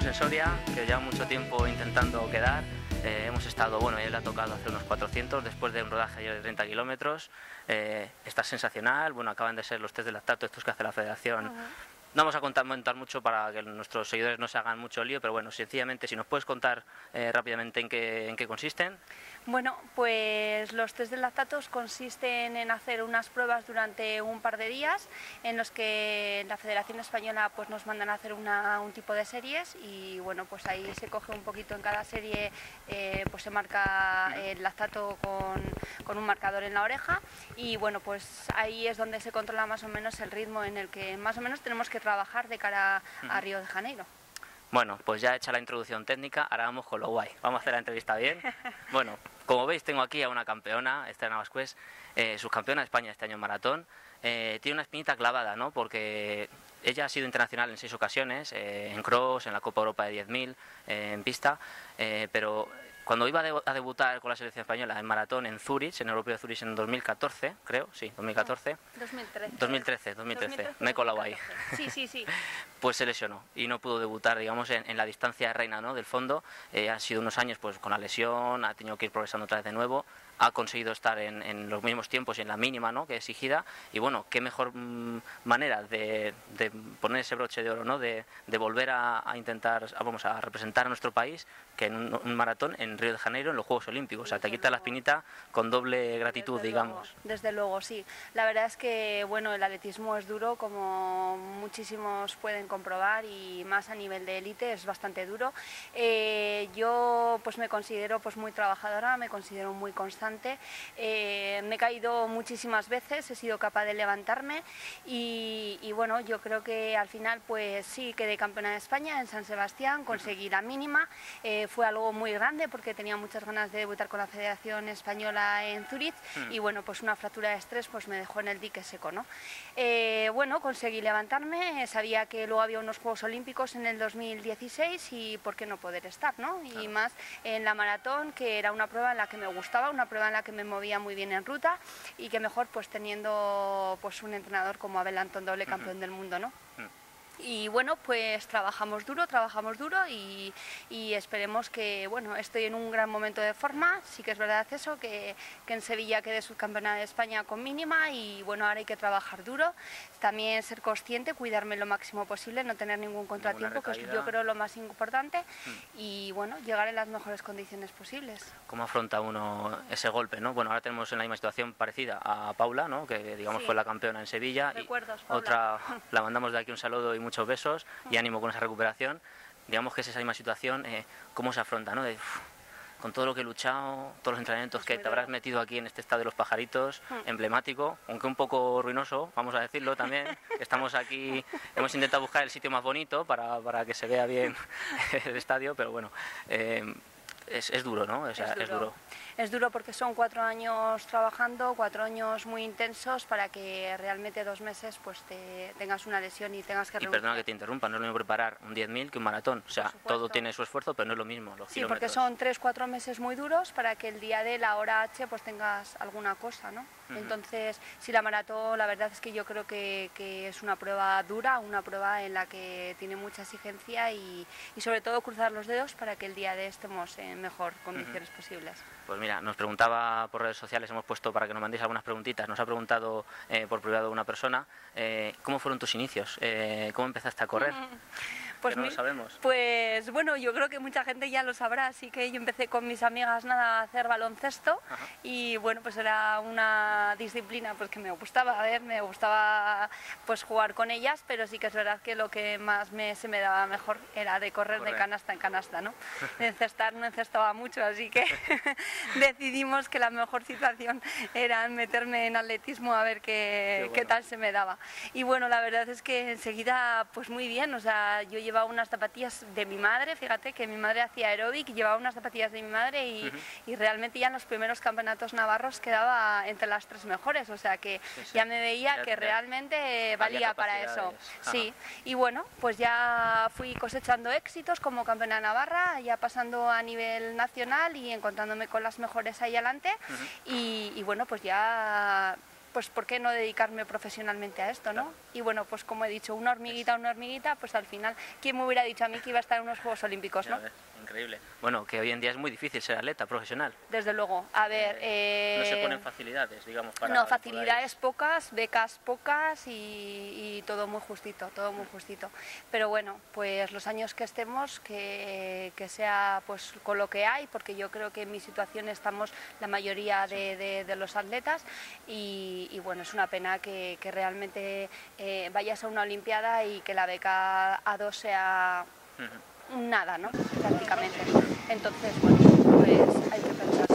en Soria, que lleva mucho tiempo intentando quedar. Hemos estado, bueno, él ha tocado hacer unos 400 después de un rodaje de 30 kilómetros. Está sensacional, bueno, acaban de ser los test de lactato, estos que hace la federación. No vamos a comentar mucho para que nuestros seguidores no se hagan mucho lío, pero bueno, sencillamente, si nos puedes contar rápidamente en qué consisten. Bueno, pues los test de lactatos consisten en hacer unas pruebas durante un par de días en los que la Federación Española pues nos mandan a hacer un tipo de series y bueno, pues ahí se coge un poquito en cada serie, pues se marca el lactato con un marcador en la oreja y bueno, pues ahí es donde se controla más o menos el ritmo en el que más o menos tenemos que trabajar de cara a Río de Janeiro. Bueno, pues ya hecha la introducción técnica, ahora vamos con lo guay. Vamos a hacer la entrevista bien. Bueno, como veis tengo aquí a una campeona, Esther Navascués, subcampeona de España este año en maratón. Tiene una espinita clavada, ¿no? Porque ella ha sido internacional en 6 ocasiones, en cross, en la Copa Europa de 10.000, en pista, pero cuando iba a debutar con la selección española en maratón en Zurich, en el Europeo de Zurich en 2014, creo, sí, 2014. 2013, me he colado ahí. Sí. Pues se lesionó y no pudo debutar, digamos, en la distancia reina, ¿no?, del fondo. Han sido unos años pues con la lesión, ha tenido que ir progresando otra vez de nuevo. Ha conseguido estar en los mismos tiempos y en la mínima, ¿no?, que exigida, y bueno, qué mejor manera de poner ese broche de oro, ¿no?, de volver a intentar, a representar a nuestro país, que en un maratón en Río de Janeiro, en los Juegos Olímpicos. O sea, te quita la espinita con doble gratitud, digamos. Desde luego, sí. La verdad es que, bueno, el atletismo es duro, como muchísimos pueden comprobar, y más a nivel de élite es bastante duro. Yo pues me considero pues muy trabajadora, me considero muy constante. Me he caído muchísimas veces, he sido capaz de levantarme y bueno, yo creo que al final pues sí quedé campeona de España en San Sebastián, conseguí la mínima, fue algo muy grande porque tenía muchas ganas de debutar con la Federación Española en Zurich y bueno, pues una fractura de estrés pues me dejó en el dique seco, ¿no? Bueno, conseguí levantarme, sabía que luego había unos Juegos Olímpicos en el 2016 y por qué no poder estar, ¿no? Y más en la maratón, que era una prueba en la que me gustaba, una prueba en la que me movía muy bien en ruta y que mejor pues teniendo pues un entrenador como Abel Antón, doble campeón del mundo, ¿no? Y bueno, pues trabajamos duro y esperemos que, bueno, estoy en un gran momento de forma. Sí que es verdad eso, que en Sevilla quedé subcampeona de España con mínima y bueno, ahora hay que trabajar duro, también ser consciente, cuidarme lo máximo posible, no tener ningún contratiempo, que es yo creo lo más importante, y bueno, llegar en las mejores condiciones posibles. ¿Cómo afronta uno ese golpe, no? Bueno, ahora tenemos en la misma situación parecida a Paula, ¿no?, que digamos fue la campeona en Sevilla. Recuerdos, y otra, la mandamos de aquí un saludo y muchos besos y ánimo con esa recuperación. Digamos que es esa misma situación, ¿cómo se afronta, no? Con todo lo que he luchado, todos los entrenamientos que te habrás metido aquí en este estadio de los Pajaritos, emblemático, aunque un poco ruinoso, vamos a decirlo también. Estamos aquí, hemos intentado buscar el sitio más bonito para que se vea bien el estadio, pero bueno, es duro, ¿no? O sea, es duro. Es duro porque son 4 años trabajando, 4 años muy intensos para que realmente 2 meses pues tengas una lesión y tengas que renunciar. Y perdona que te interrumpa, no es lo mismo preparar un 10.000 que un maratón, o sea, todo tiene su esfuerzo, pero no es lo mismo los kilómetros. Porque son 3-4 meses muy duros para que el día de la hora H pues tengas alguna cosa, ¿no? Entonces, sí, la maratón, la verdad es que yo creo que es una prueba dura, una prueba en la que tiene mucha exigencia y sobre todo cruzar los dedos para que el día de estemos en mejor condiciones posibles. Pues mira, nos preguntaba por redes sociales, hemos puesto para que nos mandéis algunas preguntitas, nos ha preguntado por privado una persona, ¿cómo fueron tus inicios? ¿Cómo empezaste a correr? Pues no lo sabemos. Pues bueno, yo creo que mucha gente ya lo sabrá, así que yo empecé con mis amigas a hacer baloncesto. Y bueno, pues era una disciplina pues que me gustaba, me gustaba pues jugar con ellas, pero sí que es verdad que lo que más se me daba mejor era de correr de canasta en canasta, ¿no? De encestar no encestaba mucho, así que decidimos que la mejor situación era meterme en atletismo a ver qué tal se me daba. Y bueno, la verdad es que enseguida pues muy bien, o sea, yo llevaba unas zapatillas de mi madre, fíjate que mi madre hacía aeróbic, llevaba unas zapatillas de mi madre y realmente ya en los primeros campeonatos navarros quedaba entre las 3 mejores, o sea que ya me veía que realmente valía para eso. Sí, y bueno, pues ya fui cosechando éxitos como campeona de Navarra, ya pasando a nivel nacional y encontrándome con las mejores ahí adelante y bueno, pues ya pues ¿por qué no dedicarme profesionalmente a esto, no? Y bueno, pues como he dicho, una hormiguita, pues al final, ¿quién me hubiera dicho a mí que iba a estar en unos Juegos Olímpicos, no? Increíble. Bueno, que hoy en día es muy difícil ser atleta profesional. Desde luego. A ver... no se ponen facilidades, digamos, para... No, facilidades pocas, becas pocas y todo muy justito, todo muy justito. Pero bueno, pues los años que estemos, que sea pues con lo que hay, porque yo creo que en mi situación estamos la mayoría de los atletas y bueno, es una pena que realmente vayas a una olimpiada y que la beca A2 sea... nada, ¿no? Prácticamente. Entonces, bueno, pues hay que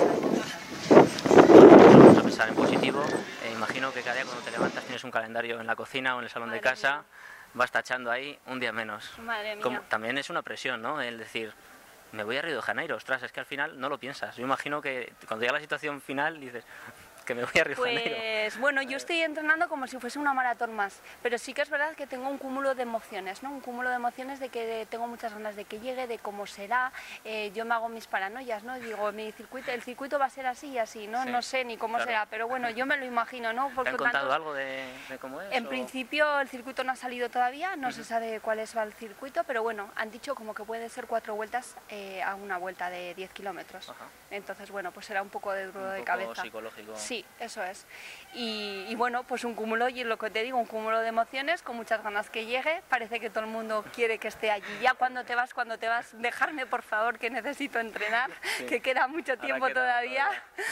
pensar. Vamos a pensar en positivo. Imagino que cada día cuando te levantas tienes un calendario en la cocina o en el salón de casa, vas tachando ahí un día menos. Madre mía. También es una presión, ¿no? El decir, me voy a Río de Janeiro, ostras, es que al final no lo piensas. Yo imagino que cuando llega la situación final dices... que me voy a Río de Janeiro. Pues bueno, yo estoy entrenando como si fuese una maratón más, pero sí que es verdad que tengo un cúmulo de emociones, ¿no? Un cúmulo de emociones de que tengo muchas ganas de que llegue, de cómo será. Yo me hago mis paranoias, ¿no? Digo, el circuito va a ser así y así, ¿no? Sí, no sé ni cómo será, pero bueno, yo me lo imagino, ¿no? ¿Te han contado algo de cómo es? En principio el circuito no ha salido todavía, no se sabe cuál es el circuito, pero bueno, han dicho como que puede ser 4 vueltas a una vuelta de 10 kilómetros. Entonces, bueno, pues será un poco de duro de cabeza. Un poco psicológico. Sí, eso es. Y bueno, pues un cúmulo, y lo que te digo, un cúmulo de emociones, con muchas ganas que llegue. Parece que todo el mundo quiere que esté allí. Ya cuando te vas, dejarme por favor, que necesito entrenar, sí, que queda mucho tiempo todavía.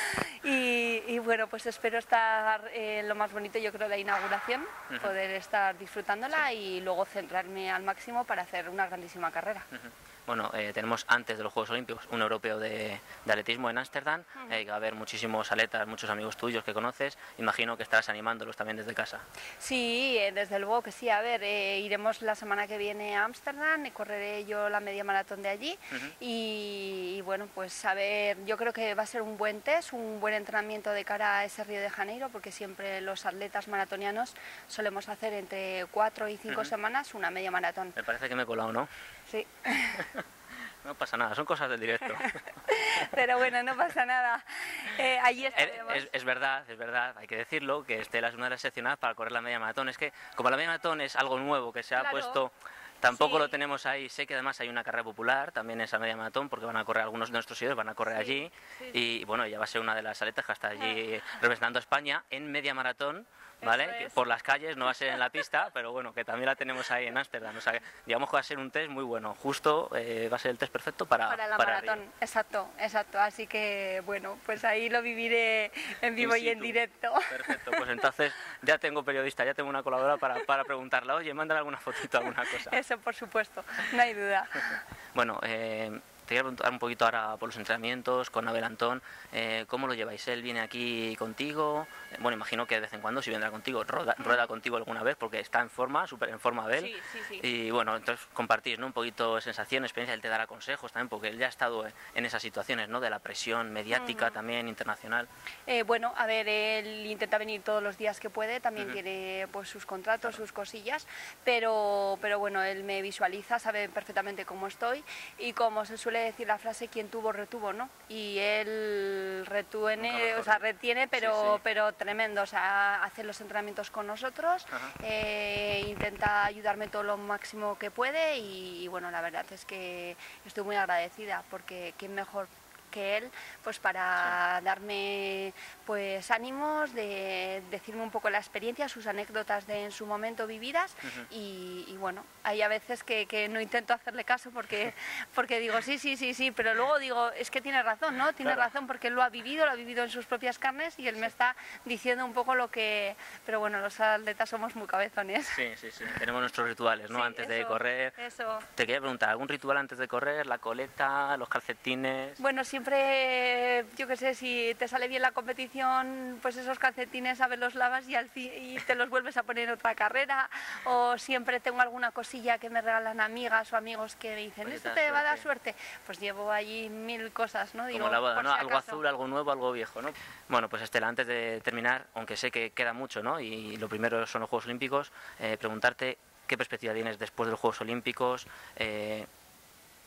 Y bueno, pues espero estar lo más bonito, yo creo, la inauguración, poder estar disfrutándola y luego centrarme al máximo para hacer una grandísima carrera. Bueno, tenemos antes de los Juegos Olímpicos un europeo de atletismo en Ámsterdam, que va a haber muchísimos atletas, muchos amigos tuyos que conoces, imagino que estarás animándolos también desde casa. Sí, desde luego que sí, a ver, iremos la semana que viene a Ámsterdam, correré yo la media maratón de allí y bueno, pues a ver, yo creo que va a ser un buen test, un buen entrenamiento de cara a ese Río de Janeiro, porque siempre los atletas maratonianos solemos hacer entre 4 y 5 semanas una media maratón. Me parece que me he colado, ¿no? Sí. No pasa nada, son cosas del directo. Pero bueno, no pasa nada. Allí estaremos. Es verdad, hay que decirlo, que Estela es una de las seleccionadas para correr la media maratón. Es que como la media maratón es algo nuevo que se ha puesto, tampoco lo tenemos ahí. Sé que además hay una carrera popular, también esa media maratón, porque van a correr algunos de nuestros seguidores, van a correr allí. Y bueno, ella va a ser una de las atletas que está allí representando a España en media maratón. ¿Vale? Por las calles, no va a ser en la pista, pero bueno, que también la tenemos ahí en Ámsterdam. O sea, digamos que va a ser un test muy bueno, justo va a ser el test perfecto para la maratón. Río. Exacto. Así que bueno, pues ahí lo viviré en vivo y en directo. Perfecto, pues entonces ya tengo periodista, ya tengo una colaboradora para preguntarle, oye, mándale alguna fotito, alguna cosa. Eso, por supuesto, no hay duda. Bueno, te quiero preguntar un poquito ahora por los entrenamientos con Abel Antón. ¿Cómo lo lleváis? ¿Él viene aquí contigo? Bueno, imagino que de vez en cuando sí vendrá contigo, rueda contigo alguna vez porque está en forma, súper en forma Abel. Sí. Y bueno, entonces compartís, ¿no? Un poquito sensación, experiencia, él te dará consejos también porque él ya ha estado en esas situaciones, ¿no? De la presión mediática también internacional. Bueno, a ver, él intenta venir todos los días que puede, también tiene pues sus contratos, sus cosillas, pero bueno, él me visualiza, sabe perfectamente cómo estoy y como se suele decir la frase, quien tuvo retuvo, ¿no? Y él retiene, pero tremendo, o sea, hace los entrenamientos con nosotros, intenta ayudarme todo lo máximo que puede y bueno, la verdad es que estoy muy agradecida porque quién mejor que él pues para darme pues ánimos, de decirme un poco la experiencia, sus anécdotas de en su momento vividas y bueno, hay a veces que no intento hacerle caso porque digo sí, pero luego digo, es que tiene razón, ¿no? Tiene razón porque él lo ha vivido en sus propias carnes y él me está diciendo un poco lo que... Pero bueno, los atletas somos muy cabezones. Sí, tenemos nuestros rituales, ¿no? Antes de correr. Eso. Te quería preguntar, ¿algún ritual antes de correr? ¿La coleta, los calcetines? Bueno, siempre, yo qué sé, si te sale bien la competición, pues esos calcetines, a ver, los lavas y te los vuelves a poner en otra carrera, o siempre tengo alguna cosilla que me regalan amigas o amigos que me dicen, ¿esto te va a dar suerte? Pues llevo allí 1000 cosas, ¿no? Digo, como la boda, ¿no? Si algo azul, algo nuevo, algo viejo, ¿no? Bueno, pues Estela, antes de terminar, aunque sé que queda mucho, ¿no? Y lo primero son los Juegos Olímpicos, preguntarte qué perspectiva tienes después de los Juegos Olímpicos,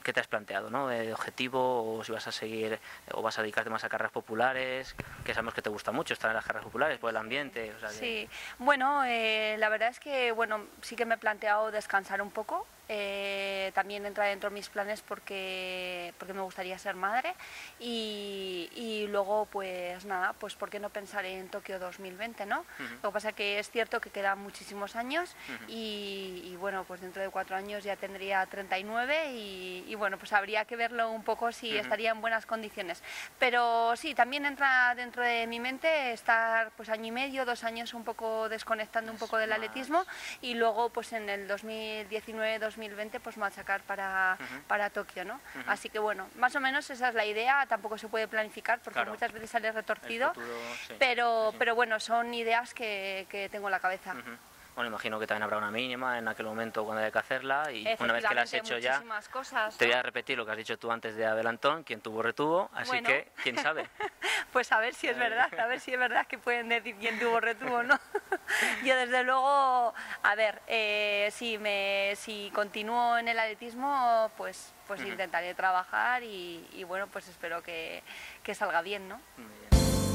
¿qué te has planteado, ¿no? De objetivo, o si vas a seguir o vas a dedicarte más a carreras populares, que sabemos que te gusta mucho estar en las carreras populares por el ambiente. O sea, Sí, bueno, la verdad es que bueno, sí que me he planteado descansar un poco. También entra dentro de mis planes porque me gustaría ser madre y luego pues nada, pues por qué no pensar en Tokio 2020, ¿no? Lo que pasa que es cierto que quedan muchísimos años y bueno, pues dentro de 4 años ya tendría 39 y bueno, pues habría que verlo un poco si estaría en buenas condiciones. Pero sí, también entra dentro de mi mente estar pues año y medio, 2 años un poco desconectando un poco del atletismo y luego pues en el 2019-2020 pues machacar para Tokio, ¿no? Así que bueno, más o menos esa es la idea, tampoco se puede planificar porque claro, muchas veces sale retorcido, futuro, sí. pero bueno, son ideas que tengo en la cabeza. Bueno, imagino que también habrá una mínima en aquel momento cuando haya que hacerla y una vez que la has hecho ya, cosas, te voy a repetir lo que has dicho tú antes de adelantón, quien tuvo retuvo, así bueno, que quién sabe. Pues a ver si es verdad, que pueden decir quién tuvo retuvo, ¿no? Yo desde luego, a ver, si continúo en el atletismo, pues intentaré trabajar y bueno, pues espero que salga bien, ¿no? Muy bien.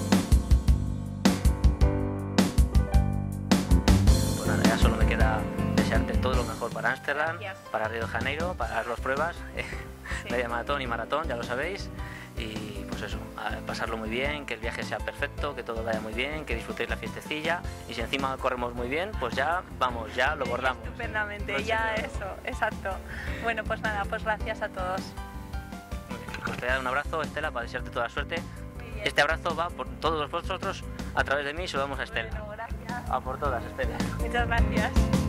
Ya solo me queda desearte todo lo mejor para Ámsterdam, para Río de Janeiro, para las 2 pruebas, media maratón y maratón, ya lo sabéis, y pues eso, pasarlo muy bien, que el viaje sea perfecto, que todo vaya muy bien, que disfrutéis la fiestecilla, y si encima corremos muy bien, pues ya vamos, ya lo bordamos. Estupendamente, no ya eso, exacto. Bueno, pues nada, pues gracias a todos. Muy bien. Pues te voy a dar un abrazo, Estela, para desearte toda la suerte. Este abrazo va por todos vosotros, a través de mí, saludamos a Estela. Bueno, gracias. A por todas, Estela. Muchas gracias.